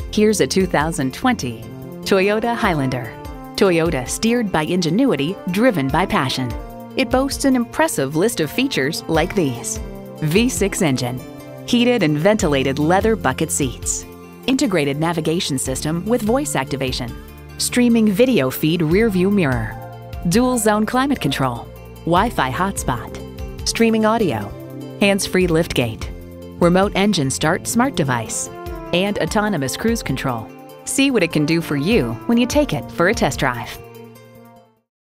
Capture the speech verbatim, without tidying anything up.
Here's a two thousand twenty Toyota Highlander. Toyota, steered by ingenuity, driven by passion. It boasts an impressive list of features like these: V six engine, heated and ventilated leather bucket seats, integrated navigation system with voice activation, streaming video feed rear view mirror, dual zone climate control, Wi-Fi hotspot, streaming audio, hands-free liftgate, remote engine start smart device, and autonomous cruise control. See what it can do for you when you take it for a test drive.